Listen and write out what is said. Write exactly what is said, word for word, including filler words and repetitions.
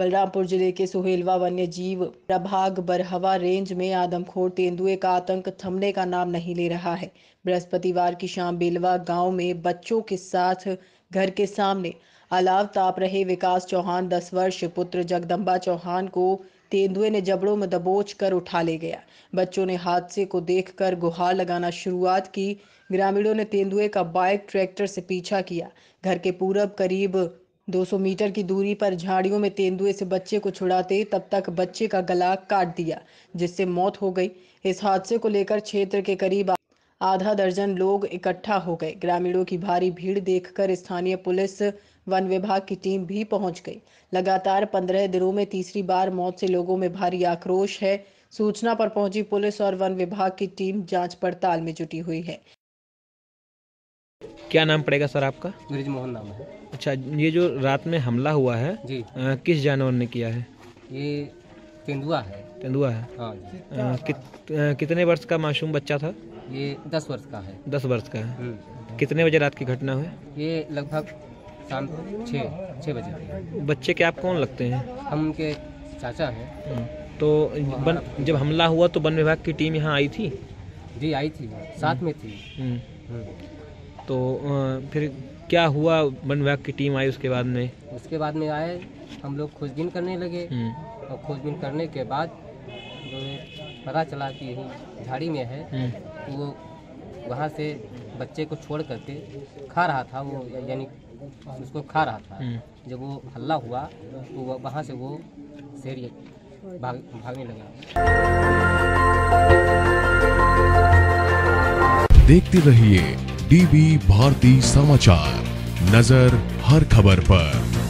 बलरामपुर जिले के सोहेलवा वन्य जीव प्रभाग बरहवा रेंज में आदमखोर तेंदुए का आतंक थमने का नाम नहीं ले रहा है। बृहस्पतिवार की शाम बेलवा गांव में बच्चों के साथ घर के सामने अलाव ताप रहे विकास चौहान दस वर्ष पुत्र जगदम्बा चौहान को तेंदुए ने जबड़ों में दबोच कर उठा ले गया। बच्चों ने हादसे को देखकर गुहार लगाना शुरुआत की। ग्रामीणों ने तेंदुए का बाइक ट्रैक्टर से पीछा किया। घर के पूरब करीब दो सौ मीटर की दूरी पर झाड़ियों में तेंदुए से बच्चे को छुड़ाते तब तक बच्चे का गला काट दिया, जिससे मौत हो गई। इस हादसे को लेकर क्षेत्र के करीब आधा दर्जन लोग इकट्ठा हो गए। ग्रामीणों की भारी भीड़ देखकर स्थानीय पुलिस वन विभाग की टीम भी पहुंच गई। लगातार पंद्रह दिनों में तीसरी बार मौत से लोगों में भारी आक्रोश है। सूचना पर पहुंची पुलिस और वन विभाग की टीम जांच पड़ताल में जुटी हुई है। क्या नाम पड़ेगा सर आपका? ब्रिज मोहन नाम है। अच्छा, ये जो रात में हमला हुआ है जी आ, किस जानवर ने किया है? ये तेंदुआ है। तेंदुआ है। हाँ जी। आ, कित, आ, कितने वर्ष का मासूम बच्चा था? ये दस वर्ष का है। दस वर्ष का है। कितने बजे रात की घटना हुई? ये लगभग शाम छः छः बजे। बच्चे के आप कौन लगते हैं? हम उनके चाचा हैं। तो बन, जब हमला हुआ तो वन विभाग की टीम यहाँ आई थी? जी आई थी, साथ में थी। तो आ, फिर क्या हुआ? वन विभाग की टीम आई उसके बाद में? उसके बाद में आए हम लोग खोजबीन करने लगे और खोजबीन करने के बाद पता चला कि यही झाड़ी में है। तो वो वहाँ से बच्चे को छोड़ करके खा रहा था, वो यानी उसको खा रहा था। जब वो हल्ला हुआ तो वो वहाँ से वो शेर भाग भागने लगा। देखते रहिए डीबी भारती समाचार, नजर हर खबर पर।